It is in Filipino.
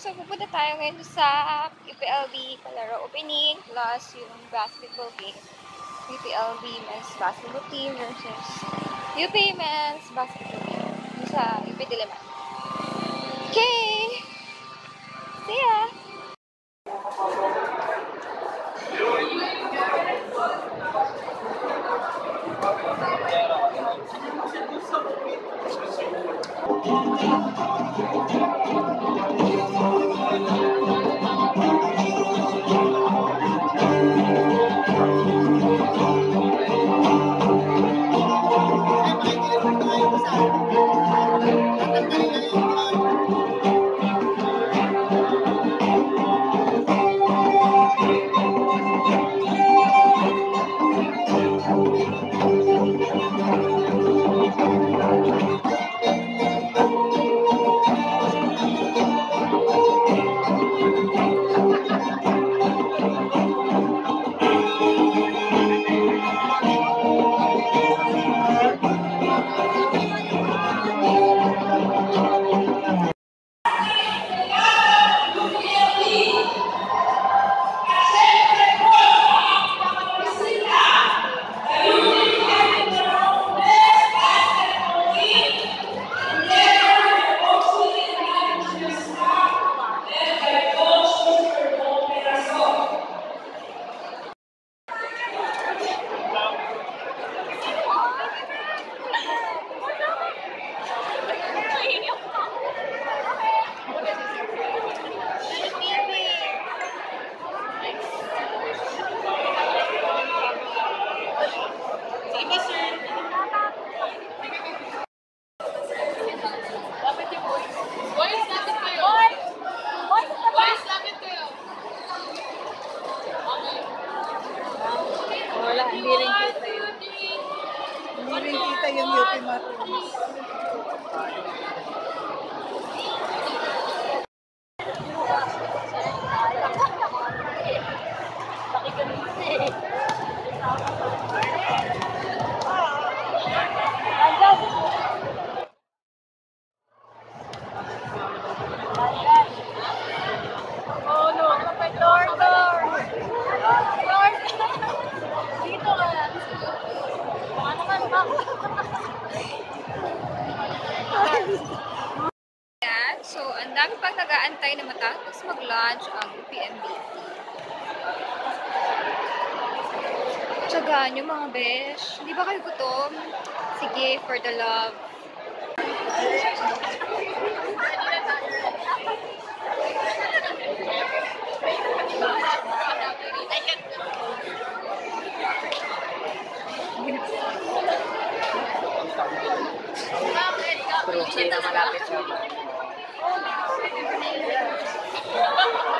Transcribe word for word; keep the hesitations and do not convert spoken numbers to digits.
So, pupunta tayo ngayon sa U P L B Palaro opening plus yung basketball game. U P L B Men's basketball team versus U P Men's basketball team. Sa U P Diliman. Okay! See ya! Wala, hindi rin kita yun. Hindi rin kita yung U P maroons. Oh no, door, door! Door! Dito ka! Baka naman ba? Yan, so ang dami pang nag-aantay na matapos mag-launch ang U P M B. Tsagaan nyo mga besh. Hindi ba kayo gutom? Sige, for the love. Pero sino malapit siya?